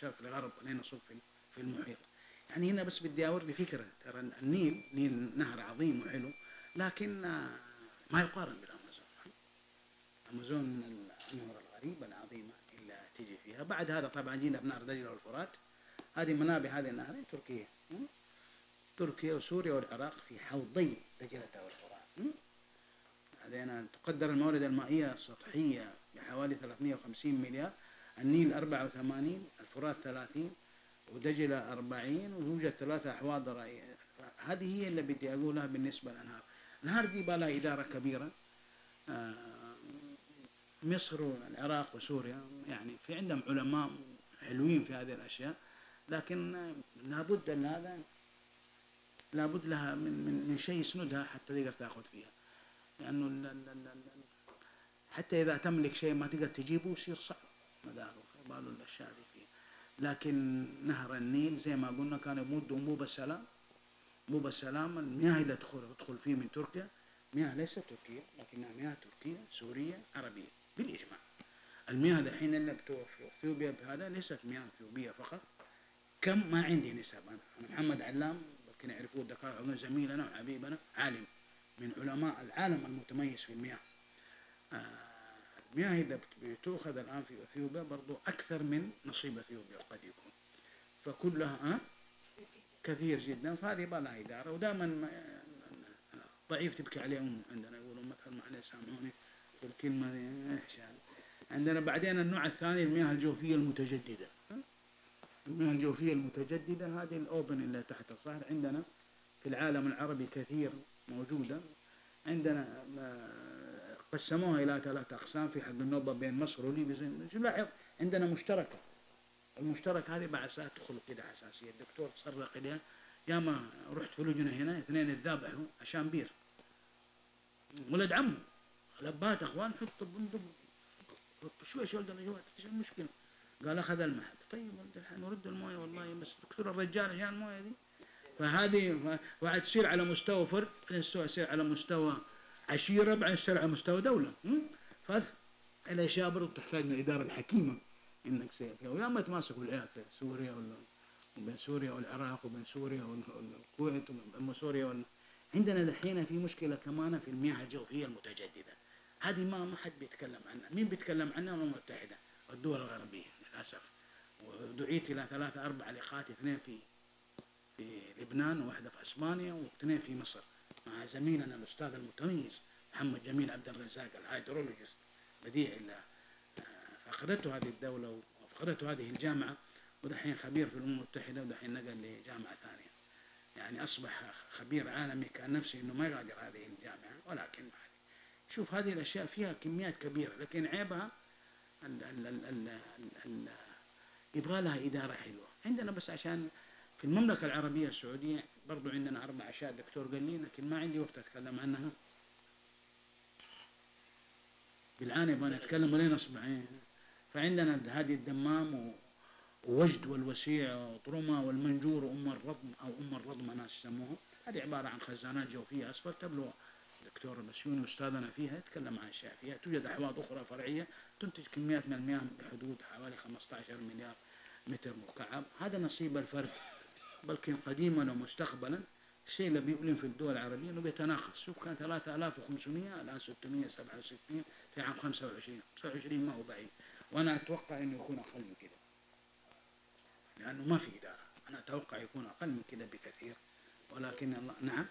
الشرق لغرب لين نصب في المحيط. يعني هنا بس بدي أوري فكرة، ترى النيل نهر عظيم وحلو، لكن ما يقارن بالأمازون. الأمازون من الأنهر الغريبة العظيمة اللي تيجي فيها. بعد هذا طبعا جينا بنهر دجلة والفرات، هذه منابع هذه النهرين تركيا وسوريا والعراق في حوضي دجلة والفرات. بعدين تقدر الموارد المائية السطحية بحوالي 350 مليار، النيل 84، الفرات 30، ودجلة 40، ويوجد 3 أحواض رائية. هذه هي اللي بدي أقولها بالنسبة للأنهار. الأنهار دي بقى لها إدارة كبيرة. مصر والعراق وسوريا يعني في عندهم علماء حلوين في هذه الأشياء، لكن لابد أن هذا لابد لها من شيء يسندها حتى تقدر تأخذ فيها، لأنه حتى إذا تملك شيء ما تقدر تجيبه يصير صعب مداره، فبالو الأشياء دي فيه. لكن نهر النيل زي ما قلنا كان يمد أنبوب السلام. المياه اللي تدخل فيه من تركيا مياه ليست تركية، لكنها مياه تركية سورية عربية بالإجماع. المياه دحين اللي في اثيوبيا بهذا ليست مياه اثيوبية فقط. كم ما عندي نسب. أنا محمد علام يمكن يعرفوه الدكاترة، زميلنا وحبيبنا، عالم من علماء العالم المتميز في المياه. المياه اللي بتؤخذ الآن في اثيوبيا برضو أكثر من نصيب اثيوبيا قد يكون، فكلها كثير جدا. فهذه بقى لها إدارة. ودائما ضعيف تبكي عليهم عندنا، يقولون مثلا معلش سامحوني في الكلمة دي. عندنا بعدين النوع الثاني المياه الجوفية المتجددة. المياه الجوفية المتجددة هذه الأوبن اللي تحت الصخر عندنا في العالم العربي كثير موجودة. عندنا قسموها إلى 3 أقسام في حق النوبة بين مصر وليبيا. لاحظ عندنا مشتركة. المشترك هذه بعد ساعات تدخل كده حساسية. الدكتور تصرق إليها. ياما رحت في لجنة هنا 2 يتذابحوا عشان بير، ولد عمه لبات أخوان حطوا بندق شوي درجات. ايش المشكلة؟ قال أخذ المحل. طيب الحين نرد المويه والله، بس دكتور الرجال عشان المويه دي. فهذه بعد تصير على مستوى فرد، بعدين تصير على مستوى عشيرة، بعدين تصير على مستوى دولة. فالأشياء برضو تحتاج من الإدارة الحكيمة إنك تسوي فيها، ويا ما تماسكوا العيال في سوريا وبين سوريا والعراق وبين سوريا والكويت وبين سوريا عندنا دحين في مشكلة كمان في المياه الجوفية المتجددة. هذه ما حد بيتكلم عنها. مين بيتكلم عنها؟ الأمم المتحدة والدول الغربية للأسف. ودعيت إلى 3 4 لقاءات، 2 في لبنان، وواحدة في اسبانيا، و2 في مصر، مع زميلنا الاستاذ المتميز محمد جميل عبد الرزاق الهيدرولوجيست بديع فقدته هذه الدولة وفقدته هذه الجامعة، ودحين خبير في الأمم المتحدة، ودحين نقل لجامعة ثانية. يعني أصبح خبير عالمي، كان نفسه إنه ما يغادر هذه الجامعة، ولكن شوف هذه الأشياء فيها كميات كبيرة، لكن عيبها يبغى لها إدارة حلوة. عندنا بس عشان في المملكة العربية السعودية برضو عندنا 4 أشياء الدكتور قال لي، لكن ما عندي وقت أتكلم عنها. بالعاني بأنا أتكلم ولين أصبعين. فعندنا هذه الدمام ووجد والوسيع وطرمة والمنجور وأم الرضم أو أم الرضمة ناس يسموها. هذه عبارة عن خزانات جوفية أسفل. تبلو الدكتور البسيوني أستاذنا فيها يتكلم عن أشياء فيها. توجد أحواض أخرى فرعية تنتج كميات من المياه بحدود حوالي 15 مليار متر مكعب. هذا نصيب الفرد، بلكن قديما ومستقبلا الشيء اللي بيؤلم في الدول العربية انه بيتناقص. شوف كان 3500 الان 667 في عام 25 ما هو بعيد، وانا اتوقع انه يكون اقل من كده، لانه ما في اداره. انا اتوقع يكون اقل من كده بكثير، ولكن الله. نعم.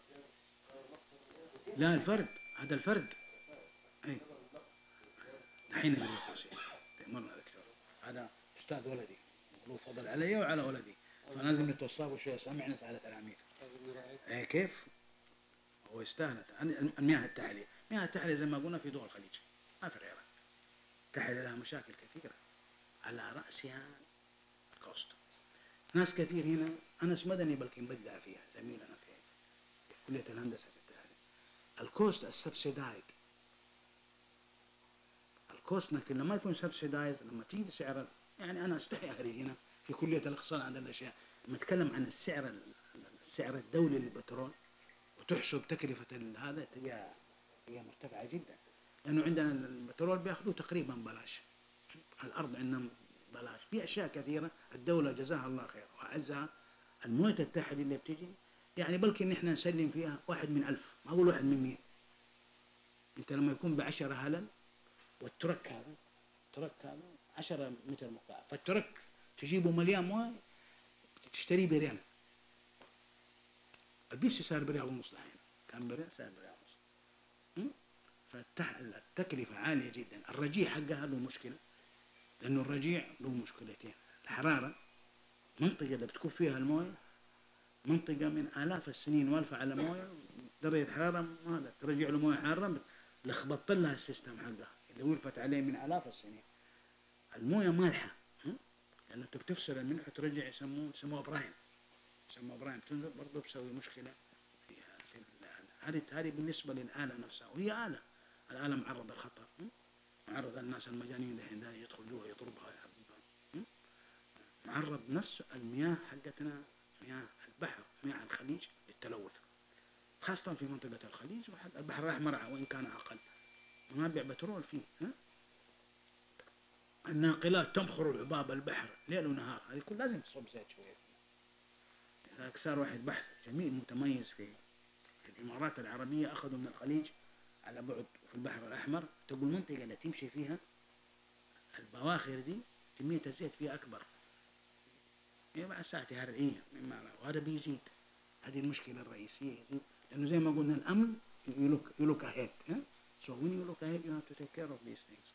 لا الفرد، هذا الفرد. اي الحين تأمرنا دكتور، هذا استاذ ولدي له فضل علي وعلى ولدي، فلازم نتوصاه شويه سامعنا على تلاميذ. كيف؟ هو يستاهل. المياه التحلية، مياه التحلية زي ما قلنا في دول الخليج ما في غيرها. التحلية لها مشاكل كثيرة، على رأسها الكوست. ناس كثير هنا، أنس مدني بلكن بدع فيها زميلنا في كلية الهندسة في التحلية. الكوست السبسيدايد، الكوست لكن لما يكون سبسيدايز، لما تيجي سعر، يعني أنا أستحي أخرج هنا في كلية الاقتصاد عندنا الأشياء لما أتكلم عن السعر الدولي للبترول وتحسب تكلفة هذا تلقاها مرتفعة جدا، لأنه عندنا البترول بياخذوه تقريبا بلاش. الأرض عندنا بلاش. في اشياء كثيره الدوله جزاها الله خير واعزها، المويه التحليل اللي بتجي يعني بلكي ان احنا نسلم فيها واحد من 1000، ما اقول واحد من 100. انت لما يكون ب10 هلل والترك هذا، الترك هذا 10 متر مكعب، فالترك تجيبه مليان مويه تشتريه بريال. البيبسي صار بريال ونص الحين، كان بريال صار بريال ونص. فالتكلفة عالية جدا. الرجيع حقها له مشكلة، لأنه الرجيع له مشكلتين: الحرارة، منطقة اللي بتكون فيها المويه منطقة من آلاف السنين والفة على مويه، درجة حرارة ما ترجع له مويه حارة، لخبطت لها السيستم حقها اللي ولفت عليه من آلاف السنين. المويه مالحة، لأنه أنت بتفصل الملح وترجع يسموه براين، يسموه براين، تنزل برضه بسوي مشكلة فيها في الآلة. هذه بالنسبة للآلة نفسها، وهي آلة، الآلة معرضة للخطر، معرض الناس المجانين الحين ده يدخل جوا يضربها يحبها. معرض نفس المياه حقتنا، مياه البحر، مياه الخليج للتلوث، خاصة في منطقة الخليج وحتى البحر الأحمر وإن كان أقل. منابع بترول فيه، الناقلات تمخر عباب البحر ليل ونهار، هذه كل لازم تصب زيت شوية فيها. صار واحد بحث جميل متميز في الإمارات العربية، أخذوا من الخليج على بعد في البحر الأحمر، تقول المنطقة اللي تمشي فيها البواخر دي كمية الزيت فيها أكبر، مع ساعة هرعية مما، وهذا بيزيد. هذه المشكلة الرئيسية يزيد، لأنه زي ما قلنا الأمن you look ahead. So when you look ahead you have to take care of these things.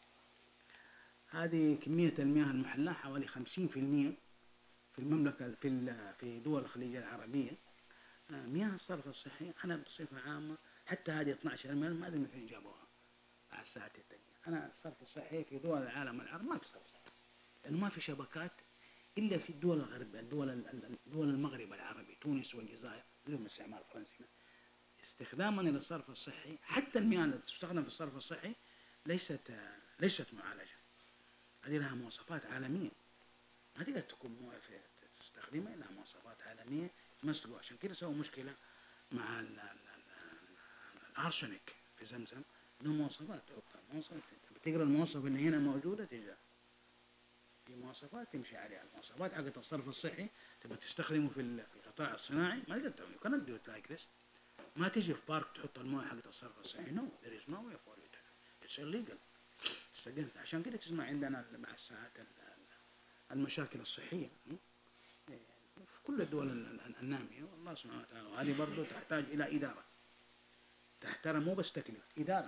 هذه كمية المياه المحلاة حوالي 50% في المملكة في دول الخليج العربية. مياه الصرف الصحي أنا بصفة عامة حتى هذه 12 مليون ما أدري من فين جابوها على الساعة التانية. أنا الصرف الصحي في دول العالم العربي ما في صرف صحي، لأنه ما في شبكات إلا في الدول الغربية، دول المغرب العربي، تونس والجزائر لهم استعمال فرنسي. استخداما للصرف الصحي، حتى المياه التي تستخدم في الصرف الصحي ليست معالجة، هذه لها مواصفات عالمية، ما تقدر تكون مويه تستخدمها، لها مواصفات عالمية يمسكوا. عشان كده سووا مشكلة مع الارسنك في زمزم، له مواصفات تحطها، مواصفات بتقرا المواصفة اللي هنا موجودة تجاه في مواصفات تمشي عليها. المواصفات حقت الصرف الصحي تبغى تستخدمه في القطاع الصناعي ما تقدر تعمله، كانت دو لايك ذس. ما تجي في بارك تحط المويه حقت الصرف الصحي، نو ذير از نو واي فور يو، اتس الليجل. عشان كده تسمع عندنا مع الساعات المشاكل الصحيه في كل الدول الناميه، والله سبحانه وتعالى. وهذه برضه تحتاج الى اداره تحترم، مو بس تكلفه،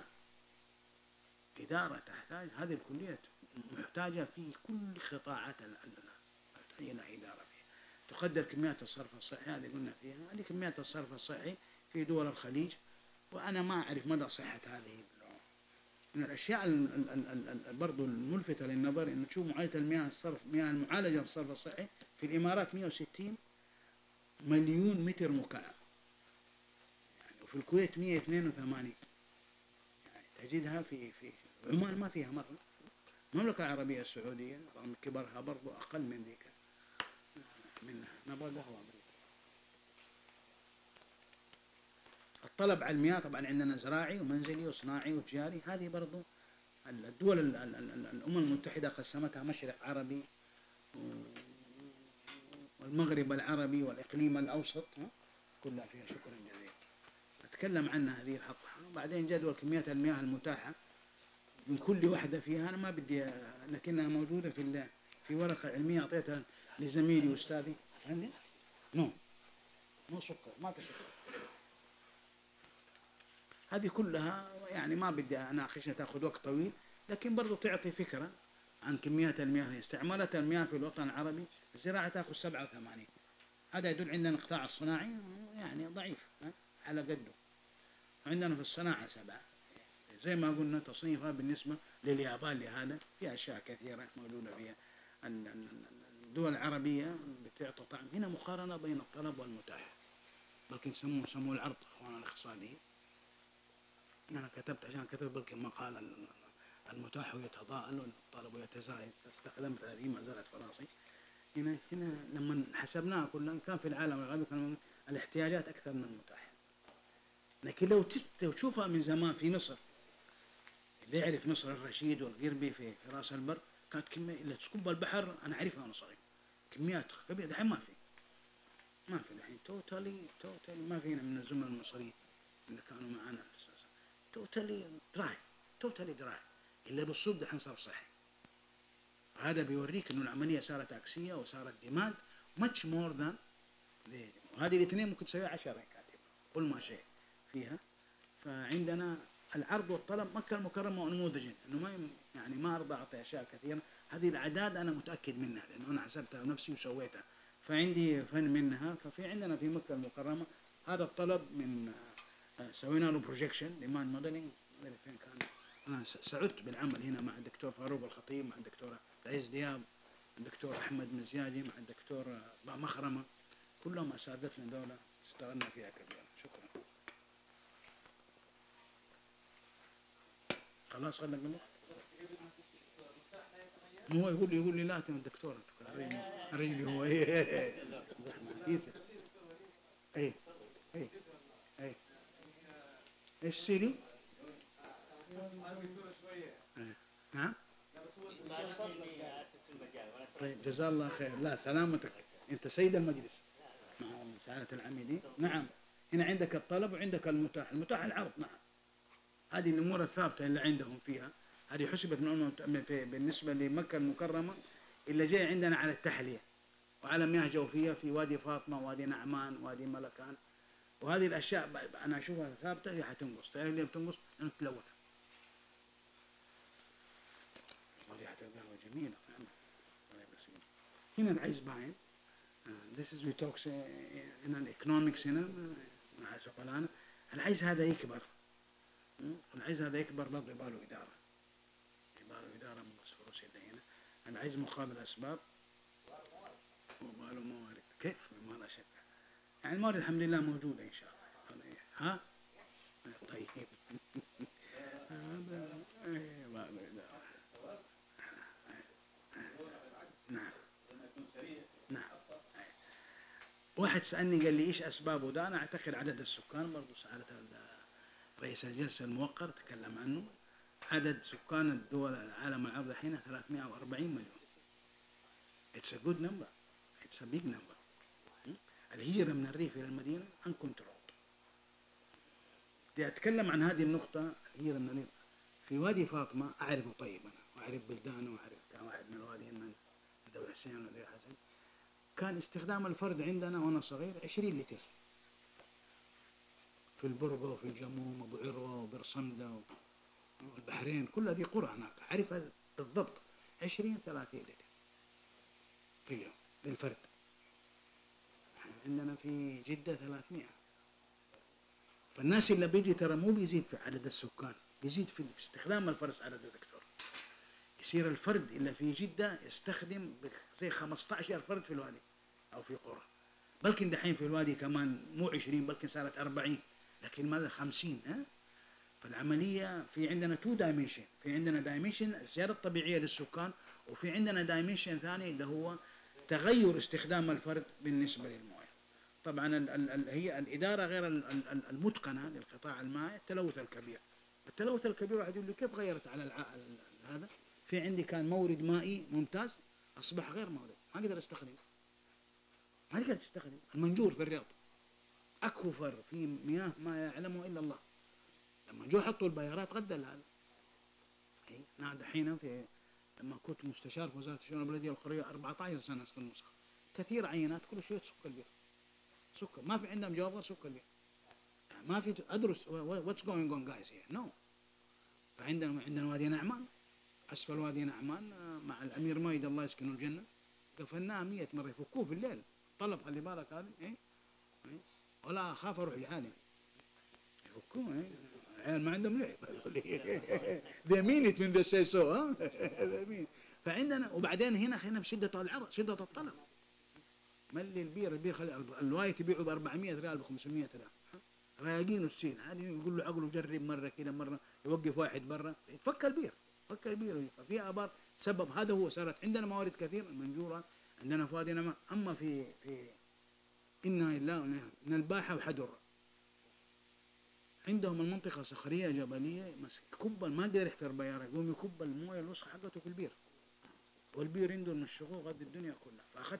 اداره تحتاج. هذه الكليات محتاجه في كل قطاعات محتاجه الى اداره فيها، تقدر كميات الصرف الصحي هذه قلنا فيها. هذه كميات الصرف الصحي في دول الخليج، وانا ما اعرف مدى صحه هذه. من الاشياء برضو الملفتة للنظر انه تشوف معالجة المياه الصرف، مياه المعالجة الصرف الصحي في الامارات 160 مليون متر مكعب، يعني وفي الكويت 182، يعني تجدها في عمان ما فيها مرة. المملكة العربية السعودية رغم كبرها برضو اقل من ذيك، من نبغى قهوة. الطلب على المياه طبعا عندنا زراعي ومنزلي وصناعي وتجاري. هذه برضو الدول الأمم المتحدة قسمتها مشرق عربي والمغرب العربي والإقليم الأوسط، كلها فيها. شكرا جزيلا. أتكلم عنها هذه الحلقة. بعدين جدول كميات المياه المتاحة من كل واحدة فيها، أنا ما بدي، لكنها موجودة في ورقة علمية أعطيتها لزميلي وأستاذي عندي. مو سكر، ما في سكر. هذه كلها يعني ما بدي أناقشها، تأخذ وقت طويل، لكن برضو تعطي فكرة عن كميات المياه. استعمالات المياه في الوطن العربي، الزراعة تأخذ 87، هذا يدل عندنا القطاع الصناعي يعني ضعيف على قده. عندنا في الصناعة 7 زي ما قلنا، تصنيفها بالنسبة لليابان لهذا في أشياء كثيرة موجودة فيها. الدول العربية بتعطي طعم. هنا مقارنة بين الطلب والمتاح، بلكن سموه العرض أخواننا الاقتصاديين. أنا كتبت عشان كتبت بلكن مقال المتاح يتضاءل والطلب يتزايد، استخدمت هذه ما زالت في راسي. هنا لما حسبناها كلها كان في العالم العربي كان الاحتياجات أكثر من المتاح. لكن لو تشوفها من زمان في مصر، اللي يعرف مصر الرشيد والقربي في راس البر، كانت كمية اللي تكب البحر أنا أعرفها وأنا صغير، كميات كبيرة. دحين ما في دحين توتالي ما فينا من الزملاء المصريين اللي كانوا معنا أساسا، توتالي دراي اللي بالصوت دحين صار صحي. هذا بيوريك إنه العملية صارت عكسية وصارت ديماند ماتش مور ذان. وهذه الاثنين ممكن تسويها 10 كاتب كل ما شيء فيها. فعندنا العرض والطلب. مكة المكرمة نموذج انه ما ارضى اعطي اشياء كثيره. هذه الاعداد انا متاكد منها لانه انا حسبتها بنفسي وسويتها، فعندي فن منها. ففي عندنا في مكة المكرمة هذا الطلب من سوينا له بروجيكشن ديماند موديلنج. فين كان؟ انا سعدت بالعمل هنا مع الدكتور فاروق الخطيب، مع الدكتور عز دياب، الدكتور احمد مزياجي، مع الدكتور مخرمه، كلهم اساتذتنا دولة اشتغلنا فيها كثيرا. شكرا. خلاص خلنا نقول هو يقول لي لا يا الدكتور الرجل هو زحمه يسر. اي اي اي ايش سيري؟ نعم. طيب جزاه الله خير. لا سلامتك، انت سيد المجلس مع سعادة العميدي. نعم هنا عندك الطلب وعندك المتاح العرض. نعم هذه الامور الثابته اللي عندهم فيها، هذه حسبت من بالنسبه لمكه المكرمه اللي جاي عندنا على التحليه وعلى مياه جوفيه في وادي فاطمه، وادي نعمان، وادي ملكان. وهذه الاشياء انا اشوفها ثابته، هي حتنقص. تعرف ليه بتنقص؟ لانه تلوث. ريحه القهوه جميله فعلا. هنا العز باين. This is we talk in an economics هنا مع زملائنا. العز هذا يكبر، العز هذا يكبر برضه يباله إدارة، من فلوس هنا. العز مقابل أسباب ويباله موارد. كيف؟ ما لا شك. يعني الموارد الحمد لله موجودة إن شاء الله. ها؟ طيب. نعم نعم. واحد سألني قال لي إيش أسبابه ده؟ أنا أعتقد عدد السكان، برضه سألت رئيس الجلسة الموقر تكلم عنه. عدد سكان الدول العالم العربي الحين 340 مليون. It's a good number. It's a big number. الهجرة من الريف إلى المدينة uncontrolled. بدي أتكلم عن هذه النقطة، الهجرة من الريف. في وادي فاطمة أعرفه طيب أنا، وأعرف بلدانه، وأعرف كان واحد من الوادي من دولة حسين ودولة حسن. كان استخدام الفرد عندنا وأنا صغير 20 لتر في البرقة وفي الجموم وأبو عروة وبئر صمدة والبحرين، كل هذه قرى هناك أعرفها بالضبط. 20-30 لتر في اليوم للفرد. عندنا في جدة 300. فالناس اللي بيجي ترى مو بيزيد في عدد السكان، بيزيد في استخدام الفرس. عدد الدكتور يصير الفرد اللي في جدة يستخدم زي 15 فرد في الوادي أو في قرى. بلكن دحين في الوادي كمان مو 20، بلكن صارت 40، لكن ماذا 50. فالعملية في عندنا 2 دايمنشن. في عندنا دايمنشن الزيادة الطبيعية للسكان، وفي عندنا دايمنشن ثاني اللي هو تغير استخدام الفرد بالنسبة للمويه. طبعا هي الإدارة غير المتقنة للقطاع المائي. التلوث الكبير واحد يقول لي كيف غيرت على هذا؟ في عندي كان مورد مائي ممتاز أصبح غير مورد، ما أقدر أستخدمه، ما تقدر تستخدم. المنجور في الرياض أكوفر في مياه ما يعلمه إلا الله. لما جو حطوا البيارات غدى هذا. أنا دحين لما كنت مستشار في وزارة الشؤون البلدية والقرية 14 سنة أسكن المسخ، كثير عينات كل شيء سكر البير، سكر ما في عندهم جواب غير سكر البير. ما في أدرس what's going on guys here no. فعندنا وادي نعمان، أسفل وادي نعمان مع الأمير مايد الله يسكنه الجنة، قفلناها 100 مرة يفكوه في الليل. طلب خلي بالك هذا ولا أخاف أروح لحالي يفكوه. عيال ما عندهم لعب they mean it when they say so فعندنا. وبعدين هنا بشدة العرض، شدة الطلب. ملي البير خلي الواي تبيعه ب 400 ريال ب 500 ريال. رايقين السين هذه يقول له عقله جرب مرة كده، مرة يوقف واحد برا يتفك البير، ففي آبار سبب هذا هو. صارت عندنا موارد كثير المنجورة عندنا في وادي نعمان. أما في إنا إلا من الباحة وحدر عندهم المنطقة صخرية جبلية، يكب ما قدر يحفر بيارة، يقوم يكب المويه الوسخة حقته في البير. والبير عنده من الشغل قد الدنيا كلها، فأخذت